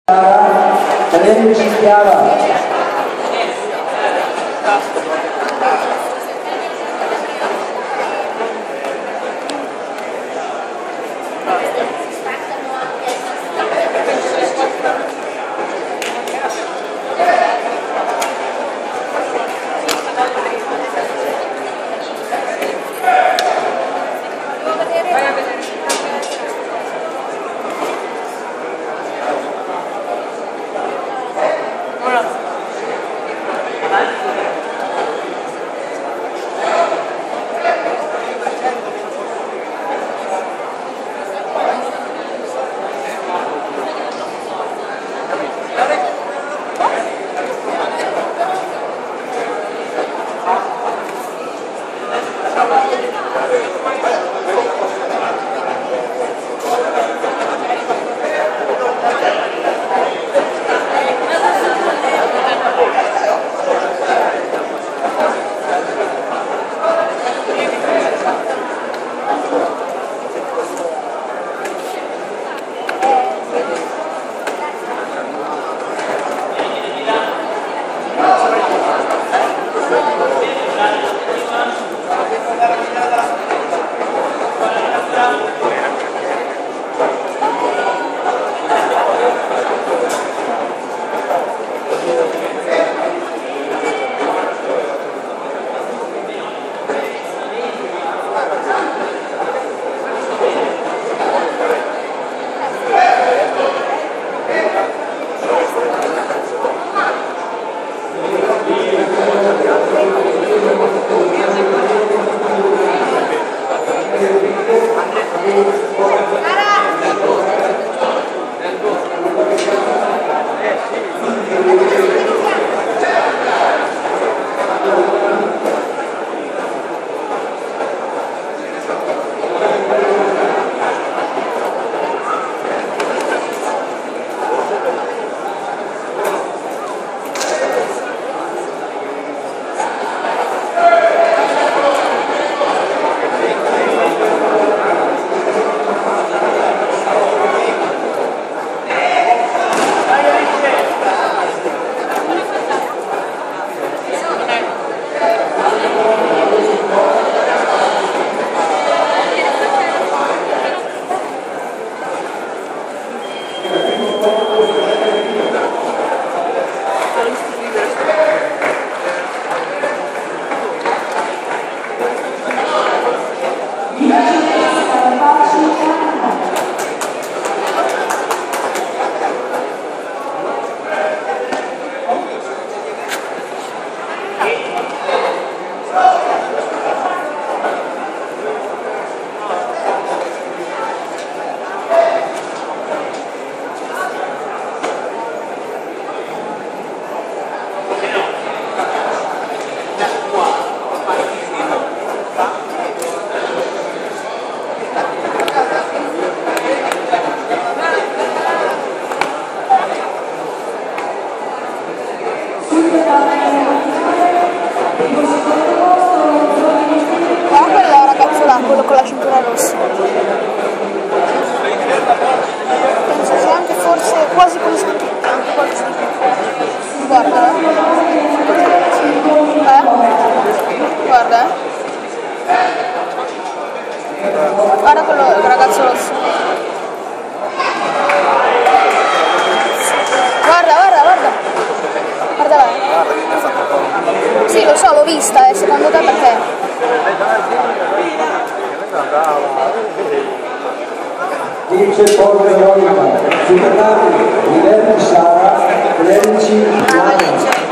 Clenci Schiava. Quello con la cintura rossa. Penso sia anche forse quasi come Sanchetti, anche qualcosa di più. Guarda, guarda, guarda quello, il ragazzo rosso. Guarda, guarda, guarda. Guarda là. Sì, lo so, l'ho vista, secondo te perché? Vince Paolo Veronica, Superati, Livelli Sara, Clenci Schiava.